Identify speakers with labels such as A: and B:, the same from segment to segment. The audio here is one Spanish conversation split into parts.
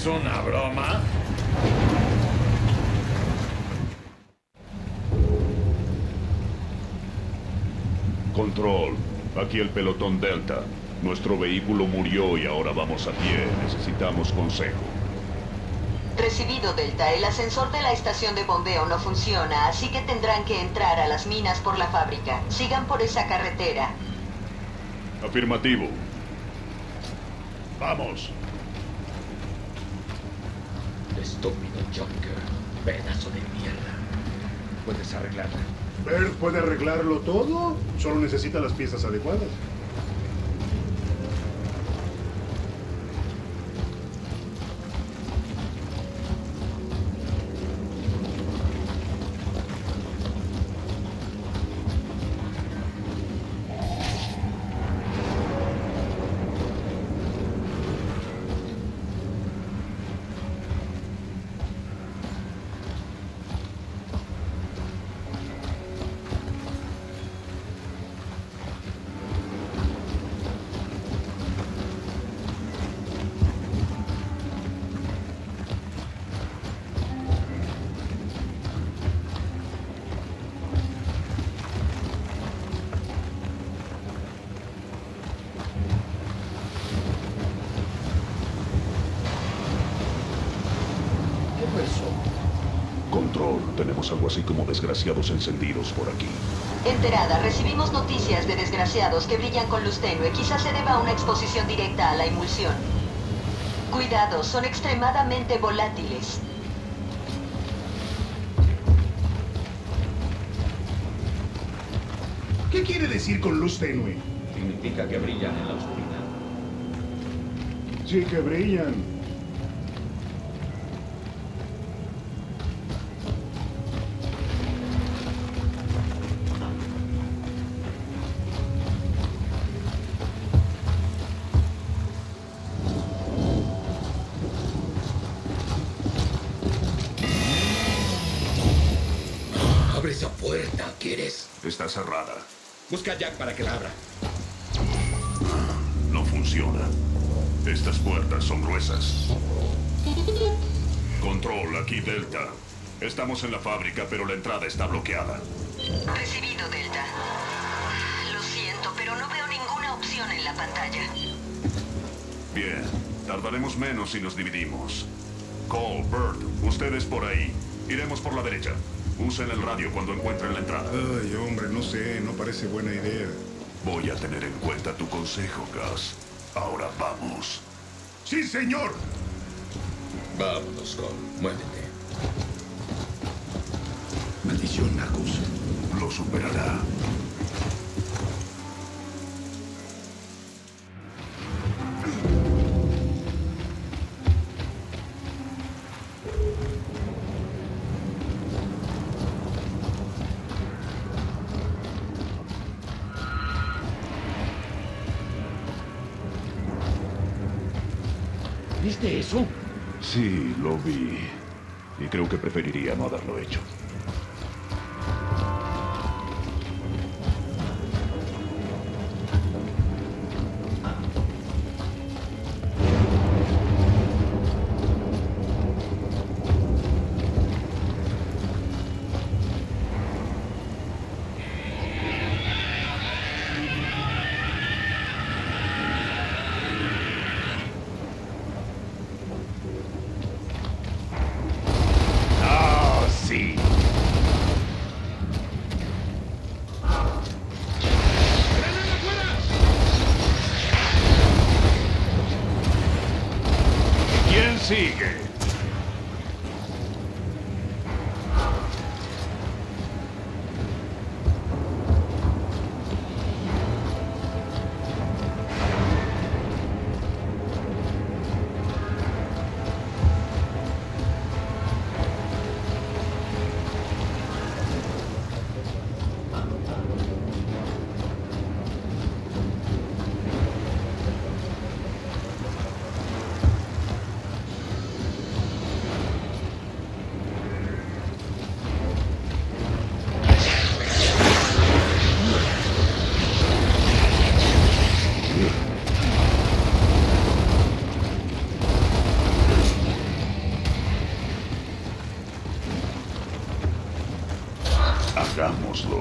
A: una broma?
B: Control, aquí el pelotón Delta. Nuestro vehículo murió y ahora vamos a pie. Necesitamos consejo.
C: Recibido, Delta. El ascensor de la estación de bombeo no funciona, así que tendrán que entrar a las minas por la fábrica. Sigan por esa carretera.
B: Afirmativo. ¡Vamos!
D: Estúpido Joker. Pedazo de mierda. Puedes arreglarla.
E: ¿Bert puede arreglarlo todo? Solo necesita las piezas adecuadas.
B: Control, tenemos algo así como desgraciados encendidos por aquí.
C: Enterada, recibimos noticias de desgraciados que brillan con luz tenue. Quizás se deba a una exposición directa a la emulsión. Cuidado, son extremadamente volátiles.
E: ¿Qué quiere decir con luz tenue?
D: Significa que brillan en la oscuridad.
E: Sí que brillan.
D: Abre esa puerta, ¿quieres?
B: Está cerrada.
D: Busca a Jack para que la abra.
B: No funciona. Estas puertas son gruesas. Control, aquí Delta. Estamos en la fábrica, pero la entrada está bloqueada.
C: Recibido, Delta. Lo siento, pero no veo ninguna opción en la pantalla.
B: Bien, tardaremos menos si nos dividimos. Cole, Bert, ustedes por ahí. Iremos por la derecha. Usen el radio cuando encuentren la entrada.
E: Ay, hombre, no sé, no parece buena idea.
B: Voy a tener en cuenta tu consejo, Gus. Ahora vamos. ¡Sí, señor!
D: Vámonos, Cole. Muévete.
E: Maldición, Marcus.
B: Lo superará.
D: ¿Viste eso?
B: Sí, lo vi. Y creo que preferiría no haberlo hecho. Sigue. Hagámoslo.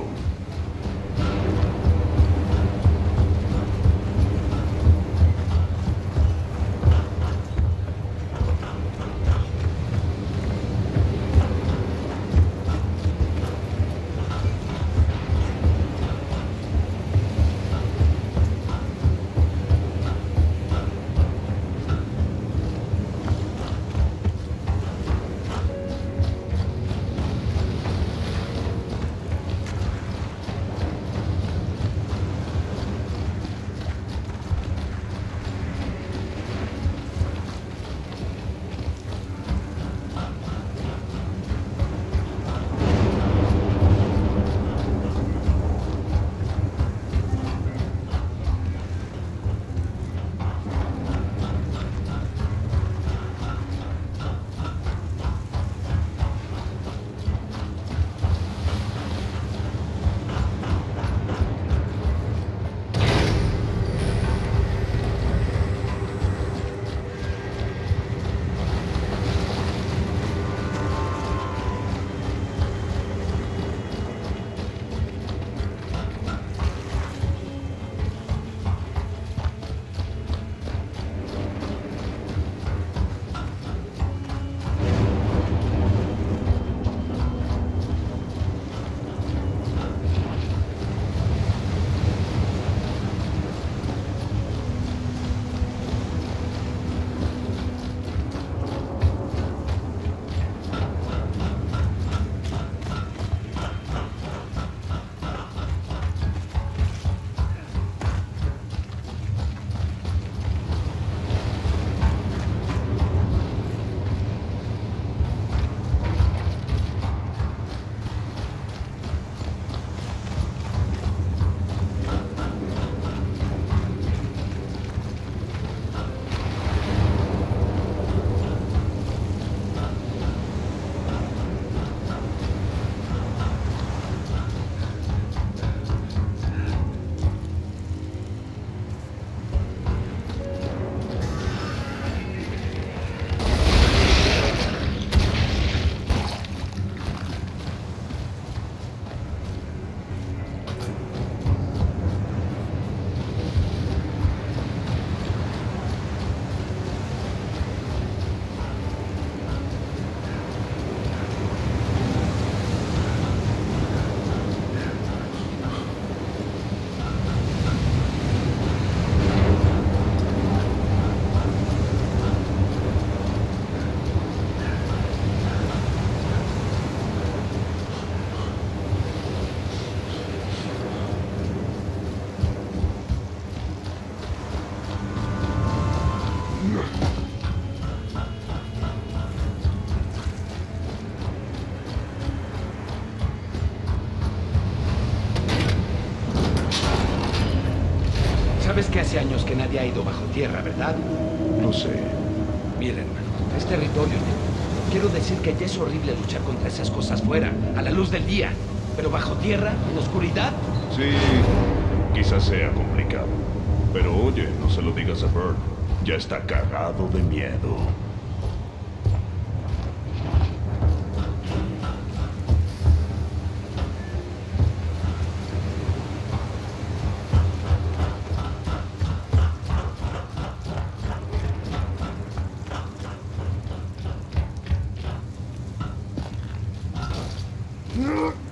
A: Sabes que hace años que nadie ha ido bajo tierra, ¿verdad?
B: Lo sé.
A: Mira, hermano, es territorio enemigo. Quiero decir que ya es horrible luchar contra esas cosas fuera, a la luz del día. Pero bajo tierra, en oscuridad.
B: Sí, quizás sea complicado. Pero oye, no se lo digas a Bert. Ya está cagado de miedo.
E: ¡Ah!